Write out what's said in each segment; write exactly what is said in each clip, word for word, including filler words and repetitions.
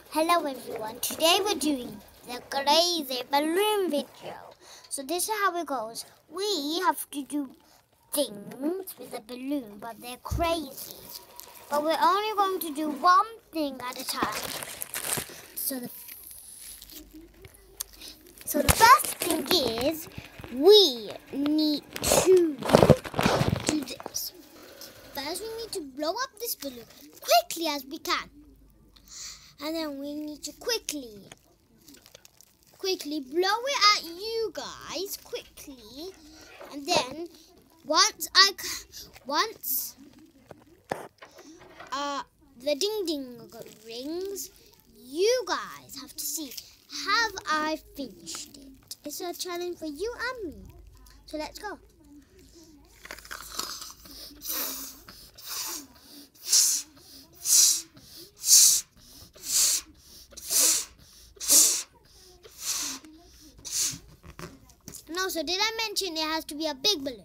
Hello everyone, today we're doing the crazy balloon video. So this is how it goes. We have to do things with a balloon, but they're crazy. But we're only going to do one thing at a time. So the, so the first thing is we need to do this. First we need to blow up this balloon quickly as we can. And then we need to quickly, quickly blow it at you guys, quickly. And then once I, once uh, the ding ding rings, you guys have to see, have I finished it? It's a challenge for you and me. So let's go. And also, did I mention it has to be a big balloon?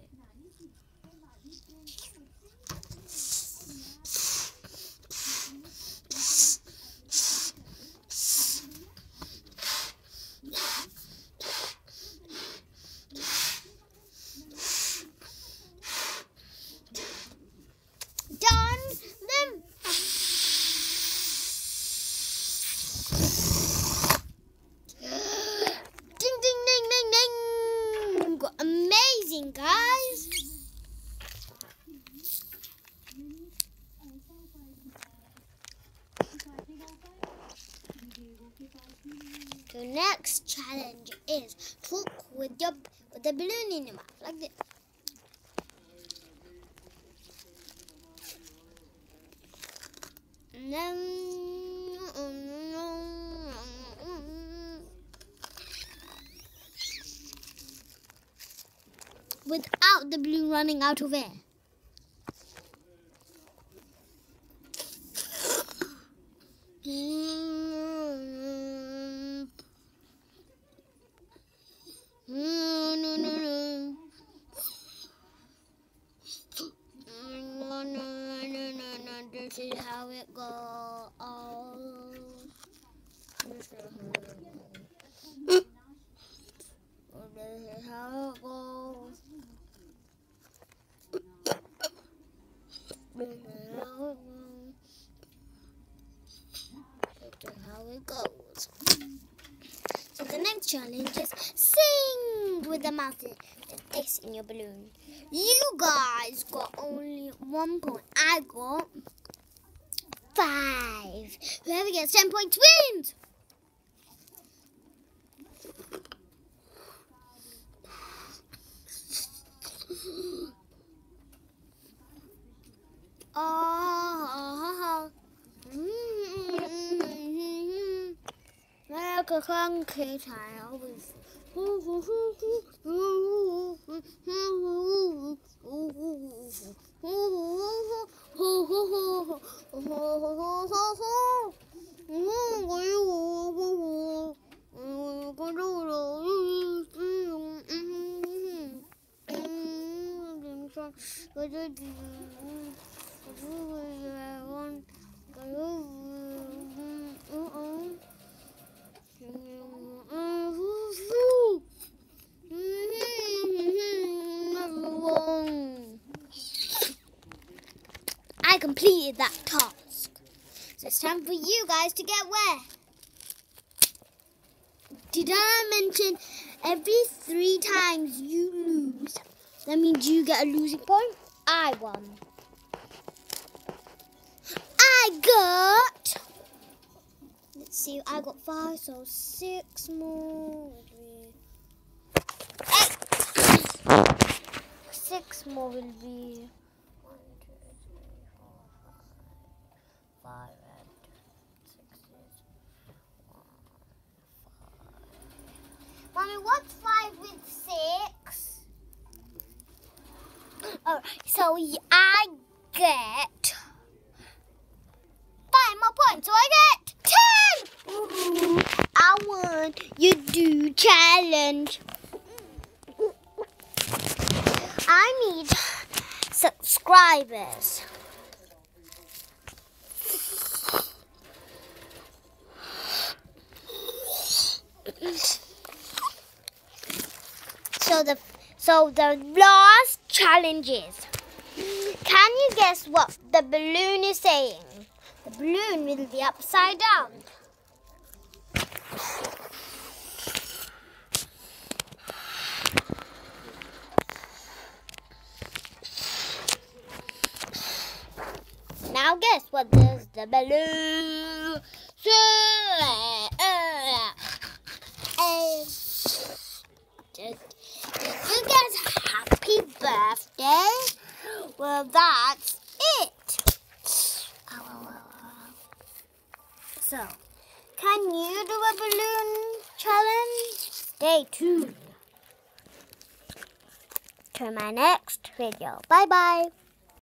Done. Then ding ding ding ding ding. Amazing, guys. The next challenge is talk with your with the balloon in your mouth, like this. And then, without the balloon running out of air. This is how it goes. This is how it goes. This is how it goes. This is how it goes. So the next challenge is sing with the mouth with this in your balloon. You guys got only one point. I got five. Whoever gets ten points wins. Oh, like a funky child. I completed that task. So it's time for you guys to get wet. Did I mention every three times you lose, that means you get a losing point? I won. I got, let's see, I got five, so six more will be eight. Six more will be one, two, three, four, five, five and six is one, five. Mommy, what's five with six? Oh, so I get five more points, so I get ten! I won your do challenge. I need subscribers. So the so the last challenge is, can you guess what the balloon is saying? The balloon will be upside down. Now guess what does the balloon say? And did you guys happy birthday? Well, that's it. So, can you do a balloon challenge? Stay tuned to my next video. Bye bye.